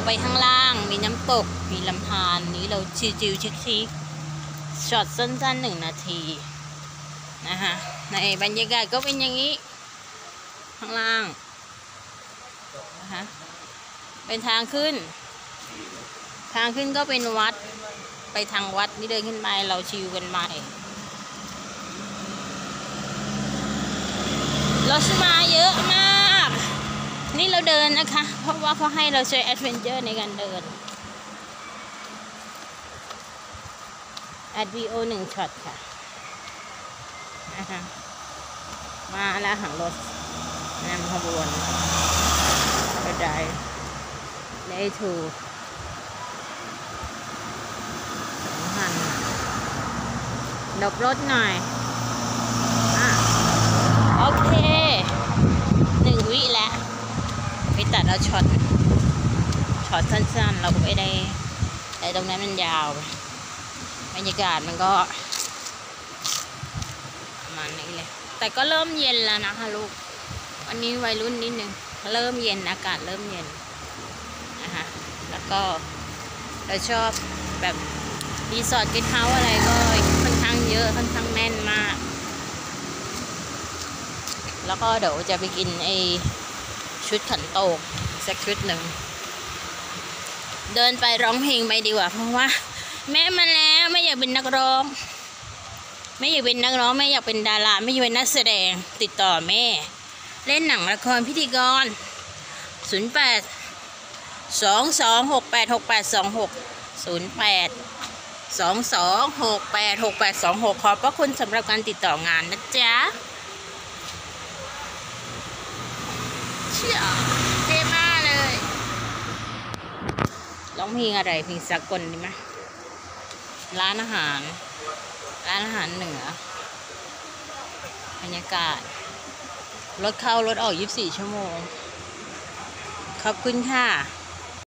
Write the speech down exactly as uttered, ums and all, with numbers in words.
ไปข้างล่างมีน้ำตกมีลำธารนี้เราชิวๆชิคๆช็อตสั้นๆหนึ่งนาทีนะคะในบรรยากาศก็เป็นอย่างนี้ข้างล่างนะคะเป็นทางขึ้นทางขึ้นก็เป็นวัดไปทางวัดนี่เดินขึ้นไปเราชิวกันไปรถมาเยอะมากนี่เราเดินนะคะเพราะว่าเขาให้เราใช้แอดเวนเจอร์ในการเดินแอดวีโอหนึ่งช็อตค่ะนะคะมาแล้วหางรถนำขบวนกระไดได้ถูกสองพันดบรถหน่อยอ่ะโอเคหนึ่งวิแล้วไปตัดเอาช็อตช็อตสั้นๆเราก็ไม่ได้แต่ตรงนั้นมันยาวบรรยากาศมันก็ประมาณนี้เลยแต่ก็เริ่มเย็นแล้วนะคะลูกวันนี้วัยรุ่นนิดนึงเริ่มเย็นอากาศเริ่มเย็นนะคะแล้วก็เราชอบแบบรีสอร์ทเกสต์เฮาส์อะไรก็ค่อนข้างเยอะค่อนข้างแน่นมากแล้วก็เดี๋ยวจะไปกินไอชุดขันโตกสักชุดหนึ่งเดินไปร้องเพลงไปดีกว่าเพราะว่าแม่มาแล้วไม่อยากเป็นนักร้องไม่อยากเป็นนักร้องไม่อยากเป็นดาราไม่อยากเป็นนักแสดงติดต่อแม่เล่นหนังละครพิธีกรศูนย์แปดสองสองหกแปดหกแปดสองหกศูนย์แปดสองสองหกแปดหกแปดสองหกขอบพระคุณสำหรับการติดต่องานนะจ๊ะเชี่ยเท่มากเลยร้องเพลงอะไรเพลงสากลดีไหมร้านอาหารร้านอาหารเหนือบรรยากาศรถเข้ารถออกยี่สิบสี่ชั่วโมงขอบคุณค่ะ